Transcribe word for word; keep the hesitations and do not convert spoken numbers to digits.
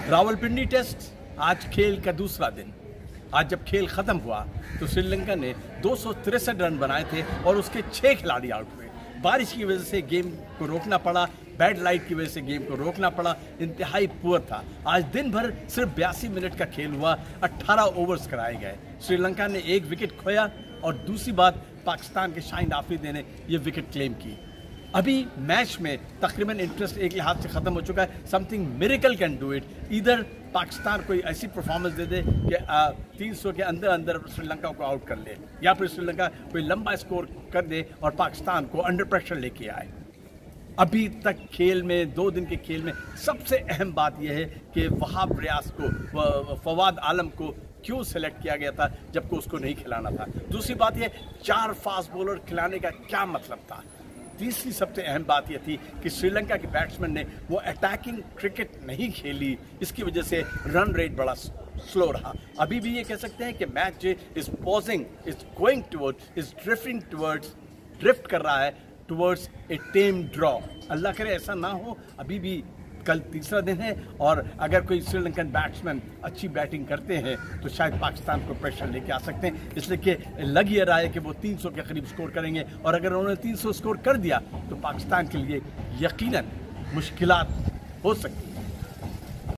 Rawalpindi test आज खेल का दूसरा दिन। आज जब खेल खत्म हुआ तो श्रीलंका ने दो सौ तिरसठ रन बनाए थे और उसके छह खिलाड़ी आउट हुए। बारिश की वजह से गेम को रोकना पड़ा, बैड लाइट की वजह से गेम को रोकना पड़ा, इंतहाई पुअर था। आज दिन भर सिर्फ बयासी मिनट का खेल हुआ, अट्ठारह ओवर्स कराए गए। श्रीलंका ने एक विकेट खोया और दूसरी बात पाकिस्तान के शाहिन आफरीदी ने यह विकेट क्लेम की। अभी मैच में तकरीबन इंटरेस्ट एक लिहाज से ख़त्म हो चुका है। Something miracle can do it. इधर पाकिस्तान कोई ऐसी परफॉर्मेंस दे दे कि तीन सौ के अंदर अंदर श्रीलंका को आउट कर ले, या फिर श्रीलंका कोई लंबा स्कोर कर दे और पाकिस्तान को अंडर प्रेशर लेके आए। अभी तक खेल में, दो दिन के खेल में सबसे अहम बात यह है कि वहाब रियाज को, फवाद आलम को क्यों सेलेक्ट किया गया था जबकि उसको नहीं खिलाना था। दूसरी बात यह, चार फास्ट बॉलर खिलाने का क्या मतलब था। तीसरी सबसे अहम बात यह थी कि श्रीलंका के बैट्समैन ने वो अटैकिंग क्रिकेट नहीं खेली, इसकी वजह से रन रेट बड़ा स्लो रहा। अभी भी ये कह सकते हैं कि match is pausing, is going towards, is drifting towards, drift कर रहा है टुवर्ड्स ए टेम ड्रॉ। अल्लाह करे ऐसा ना हो। अभी भी कल तीसरा दिन है और अगर कोई श्रीलंकन बैट्समैन अच्छी बैटिंग करते हैं तो शायद पाकिस्तान को प्रेशर लेके आ सकते हैं। इसलिए कि लग ये रहा है कि वो तीन सौ के करीब स्कोर करेंगे और अगर उन्होंने तीन सौ स्कोर कर दिया तो पाकिस्तान के लिए यकीनन मुश्किलात हो सकती हैं।